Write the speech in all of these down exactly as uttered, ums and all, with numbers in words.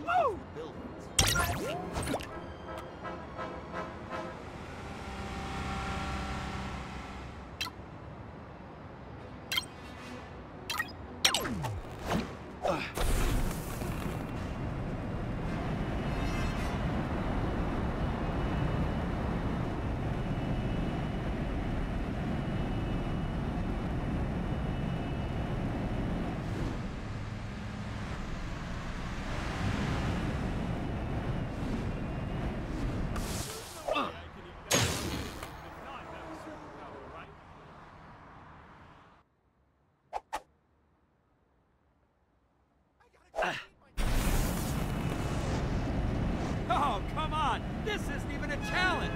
Woo! Oh, come on! This isn't even a challenge!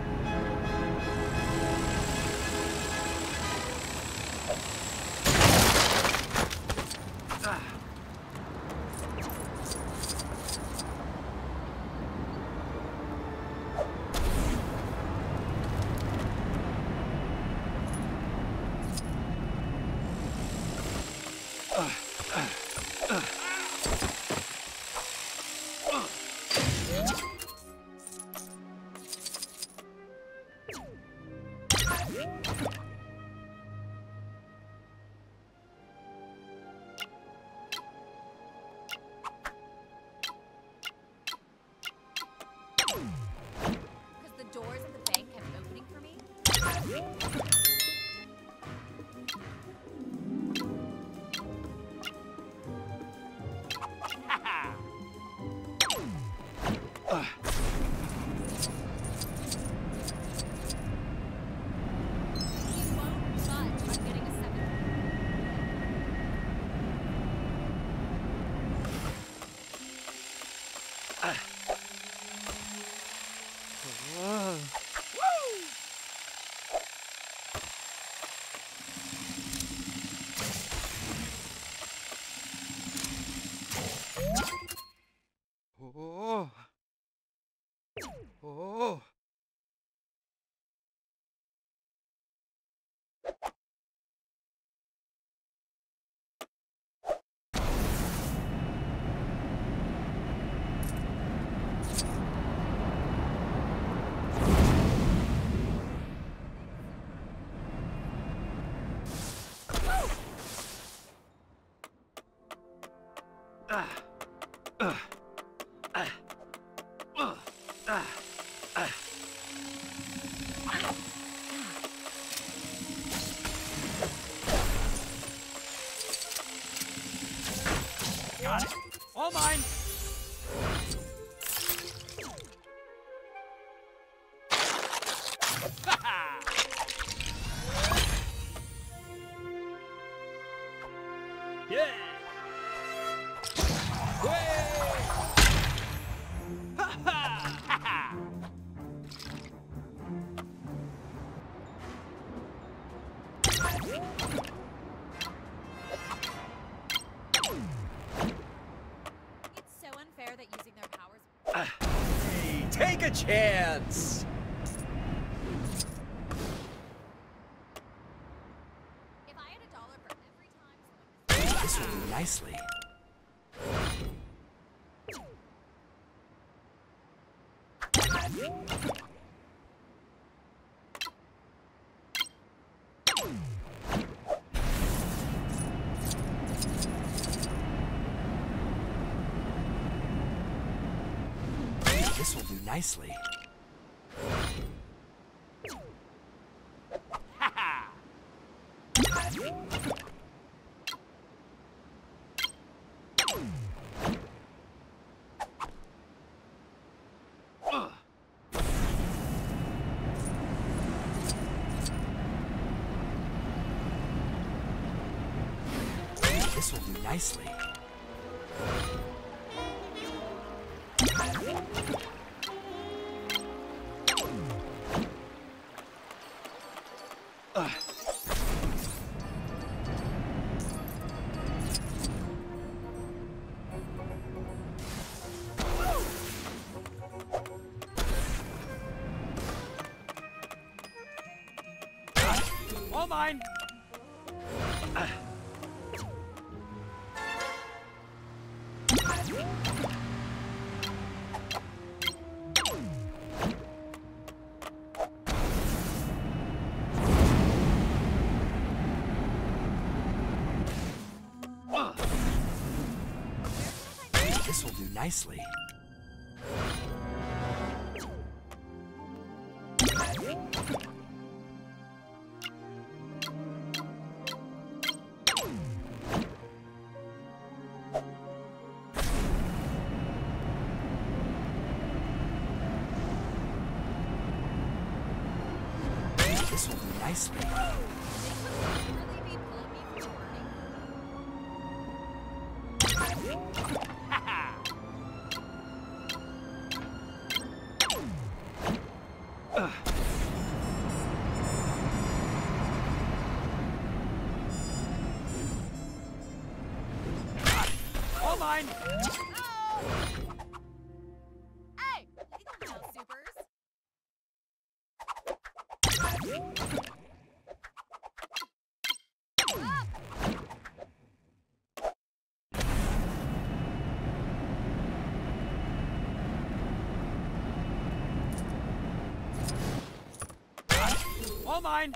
Because the doors of the bank kept opening for me? You won't budge on getting a seven. Oh. Oh. Ah. Uh. Ah. Uh. Ah. Ah. Got it. All mine. Yeah. It's so unfair that using their powers. Uh, hey, take a chance! If I had a dollar for every time someone. This will do nicely. This will do nicely. This will do nicely. Uh. All mine. Uh. This will do nicely. This will do nicely. All mine. Hey! You don't know, supers. All mine.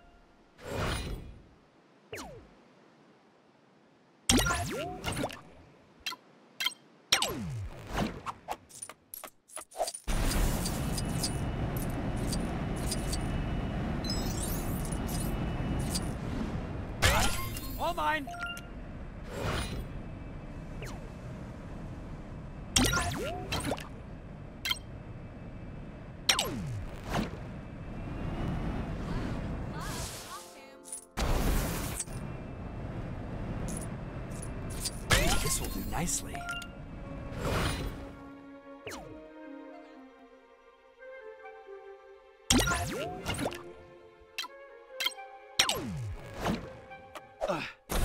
All mine. This will do nicely. Uh.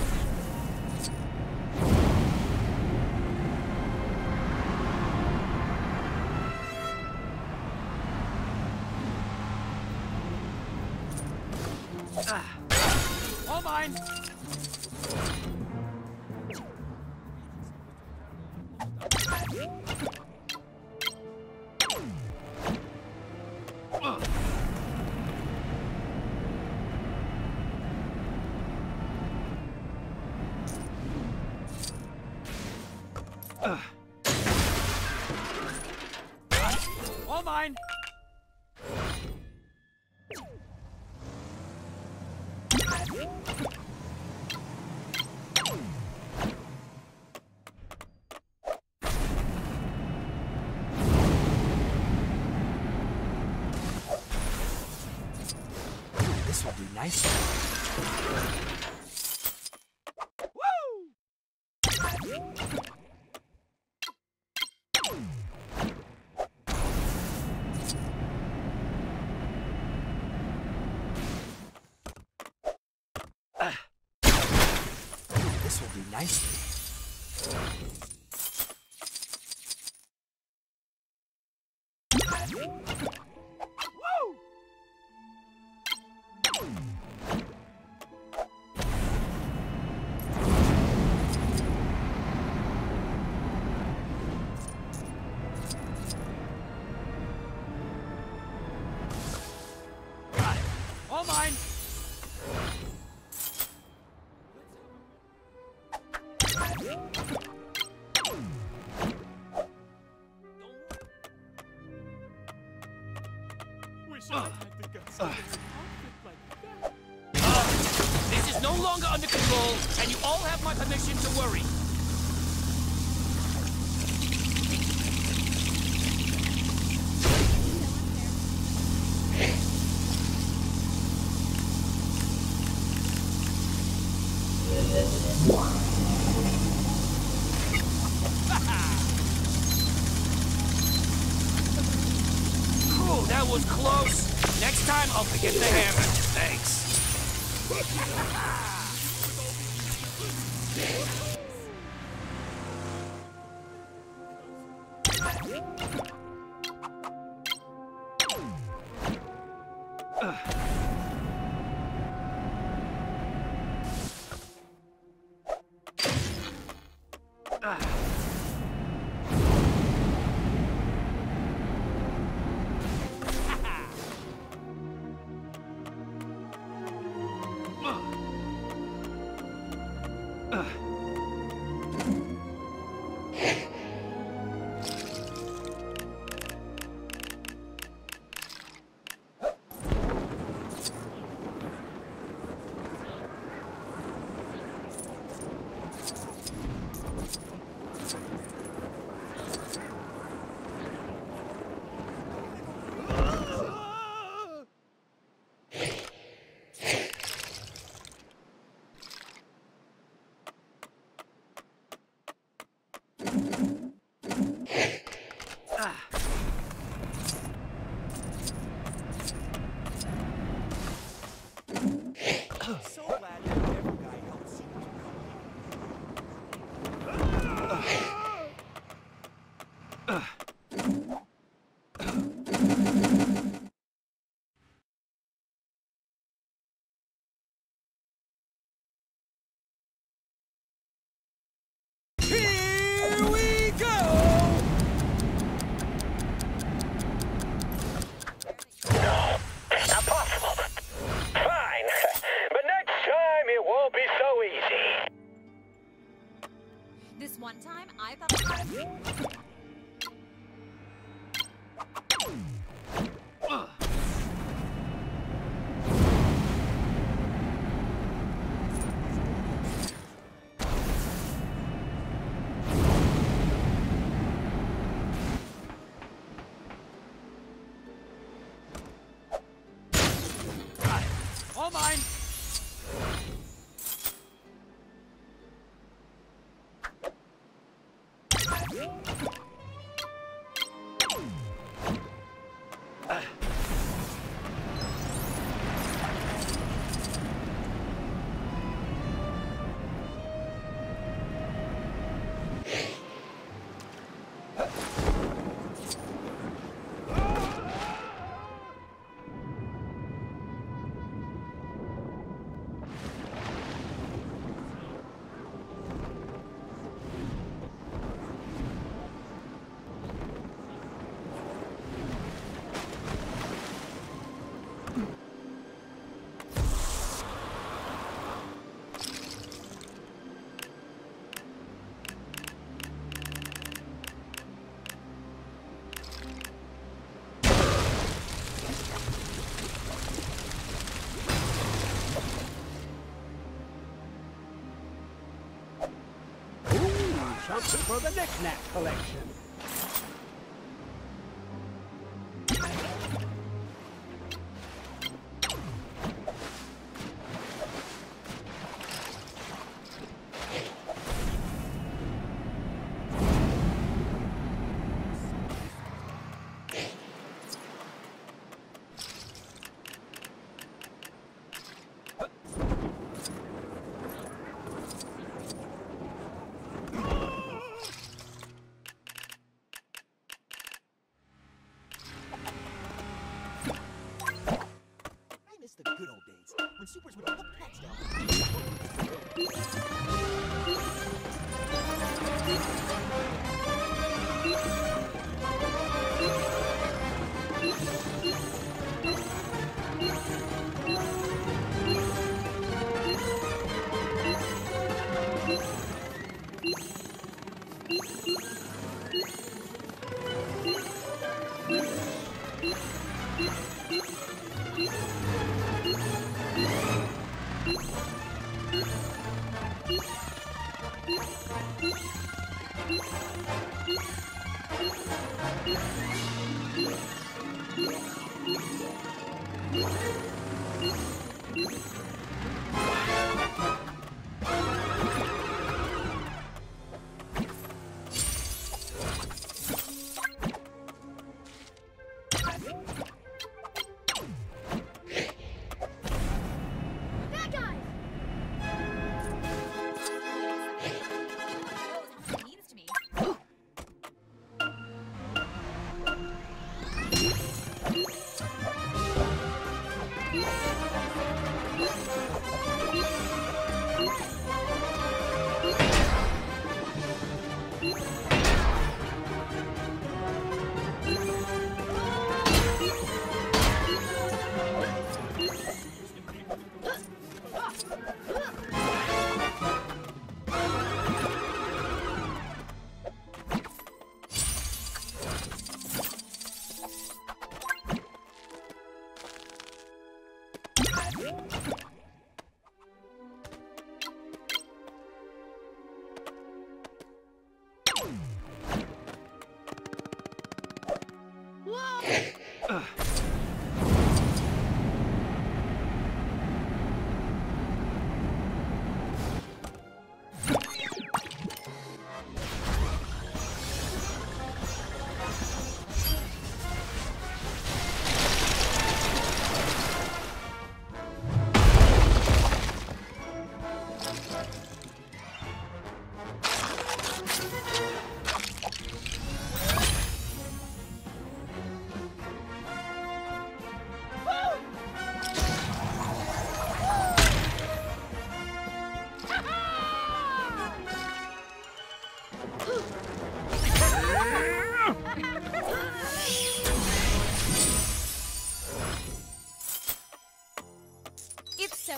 Ah. All mine. Uh. Uh. All mine. This will do nicely. This will do nicely. Got it. All mine. Wish I had the guts to Uh. wear an outfit like that. Uh, this is no longer under control, and you all have my permission to worry. Cool, that was close. Next time, I'll forget the hammer. Thanks. Ah. So glad that every guy helps you. Here we go! Not possible. Fine. But next time it won't be so easy. This one time, I thought I had a All mine. Something for the knick-knack collection. The good old days when supers would hook pets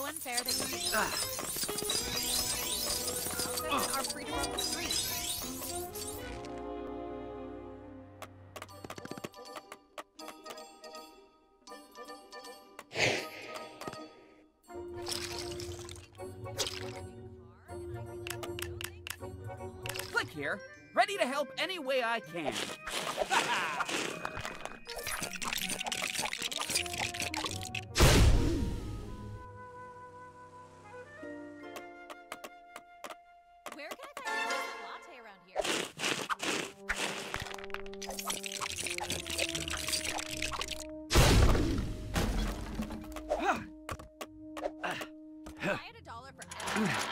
unfair that you think of are free to roam the streets. Flik here, ready to help any way I can. Where can I find a decent latte around here? Buy at a dollar for every